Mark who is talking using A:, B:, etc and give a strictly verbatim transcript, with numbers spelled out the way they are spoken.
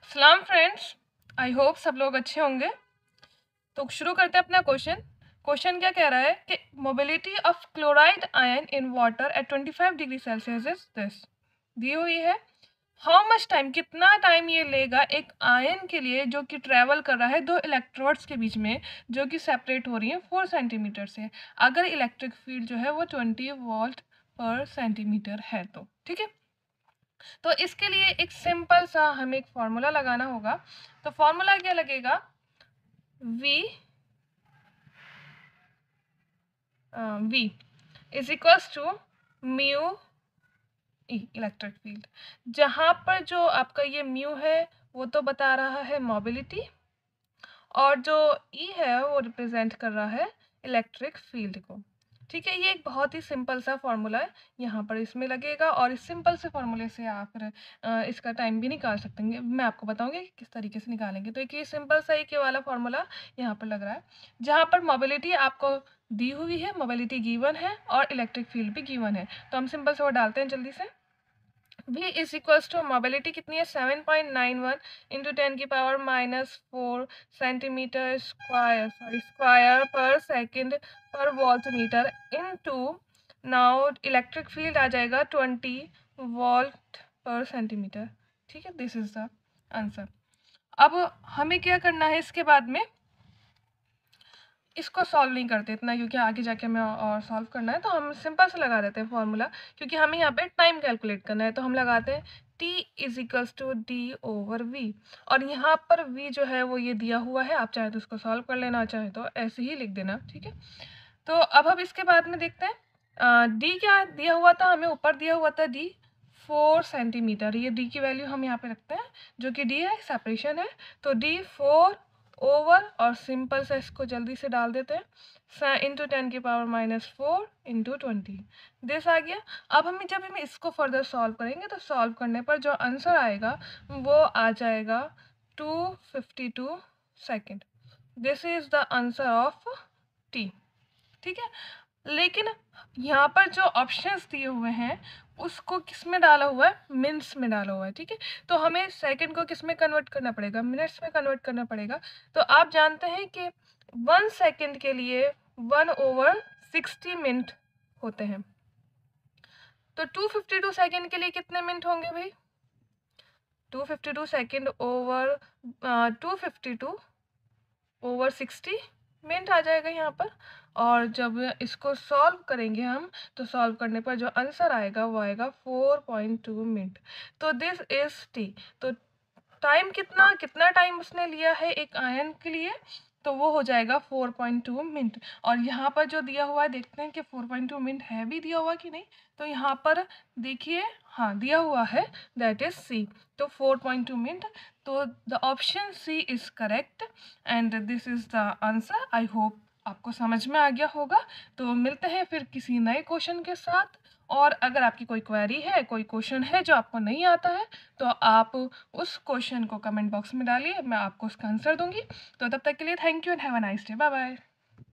A: सलाम friends, I hope सब लोग अच्छे होंगे। तो शुरू करते हैं अपना क्वेश्चन। क्वेश्चन क्या कह रहा है कि mobility of chloride ion in water at twenty five degree Celsius is this. दी हुई है हाउ मच टाइम, कितना टाइम ये लेगा एक आयन के लिए जो कि ट्रेवल कर रहा है दो इलेक्ट्रोड्स के बीच में, जो कि सेपरेट हो रही है फोर सेंटीमीटर से, अगर इलेक्ट्रिक फील्ड जो है वो ट्वेंटी वोल्ट पर सेंटीमीटर है तो। ठीक है, तो इसके लिए एक सिंपल सा हमें एक फॉर्मूला लगाना होगा। तो फॉर्मूला क्या लगेगा, V V is equals to mu E electric field, जहाँ पर जो आपका ये म्यू है वो तो बता रहा है मोबिलिटी, और जो ई है वो रिप्रेजेंट कर रहा है इलेक्ट्रिक फील्ड को। ठीक है, ये एक बहुत ही सिंपल सा फॉर्मूला है, यहाँ पर इसमें लगेगा, और इस सिंपल से फॉर्मूले से आप फिर इसका टाइम भी निकाल सकते हैं। मैं आपको बताऊंगी कि किस तरीके से निकालेंगे। तो एक ये सिंपल सा एक ये वाला फॉर्मूला यहाँ पर लग रहा है, जहाँ पर मोबिलिटी आपको दी हुई है, मोबिलिटी गिवन है और इलेक्ट्रिक फील्ड भी गिवन है। तो हम सिंपल से वो डालते हैं जल्दी से। V is equals to mobility कितनी है, seven point nine one into ten की power minus four centimetre square sorry square per second per volt metre into, now electric field आ जाएगा ट्वेंटी वोल्ट पर सेंटीमीटर। ठीक है, दिस इज द आंसर। अब हमें क्या करना है, इसके बाद में इसको सॉल्व नहीं करते इतना, क्योंकि आगे जाके हमें और सॉल्व करना है, तो हम सिंपल से लगा देते हैं फॉर्मूला, क्योंकि हमें यहाँ पे टाइम कैलकुलेट करना है। तो हम लगाते हैं T is equals to D over V, और यहाँ पर V जो है वो ये दिया हुआ है, आप चाहे तो इसको सॉल्व कर लेना, चाहे तो ऐसे ही लिख देना। ठीक है, तो अब हम इसके बाद में देखते हैं डी क्या दिया हुआ था, हमें ऊपर दिया हुआ था डी फोर सेंटीमीटर, ये डी की वैल्यू हम यहाँ पे रखते हैं, जो कि डी है सेपरेशन है, तो डी फोर ओवर, और सिंपल से इसको जल्दी से डाल देते हैं इंटू टेन की power minus four into twenty, this आ गया। अब हम जब हम इसको फर्दर सॉल्व करेंगे तो सॉल्व करने पर जो आंसर आएगा वो आ जाएगा two fifty two second. This is the answer of T. ठीक है, लेकिन यहाँ पर जो ऑप्शंस दिए हुए हैं उसको किस में डाला हुआ है, मिनट्स में डाला हुआ है। ठीक है, तो हमें सेकंड को किस में कन्वर्ट करना पड़ेगा, मिनट्स में कन्वर्ट करना पड़ेगा। तो आप जानते हैं कि वन सेकंड के लिए वन ओवर सिक्सटी मिनट होते हैं, तो टू फिफ्टी टू सेकेंड के लिए कितने मिनट होंगे भाई, two fifty two second over two fifty two over sixty minute आ जाएगा यहाँ पर। और जब इसको सॉल्व करेंगे हम, तो सॉल्व करने पर जो आंसर आएगा वो आएगा फोर पॉइंट टू मिनट। तो दिस इज टी। तो टाइम कितना कितना टाइम उसने लिया है एक आयन के लिए, तो वो हो जाएगा फोर पॉइंट टू मिनट। और यहाँ पर जो दिया हुआ है, देखते हैं कि फोर पॉइंट टू मिनट है भी दिया हुआ कि नहीं। तो यहाँ पर देखिए, हाँ दिया हुआ है, दैट इज सी, तो फोर पॉइंट टू मिनट। तो the option C is correct and this is the answer. I hope आपको समझ में आ गया होगा। तो मिलते हैं फिर किसी नए क्वेश्चन के साथ, और अगर आपकी कोई क्वेरी है, कोई क्वेश्चन है जो आपको नहीं आता है, तो आप उस क्वेश्चन को कमेंट बॉक्स में डालिए, मैं आपको उसका आंसर दूंगी। तो तब तक के लिए thank you and have a nice day, bye bye.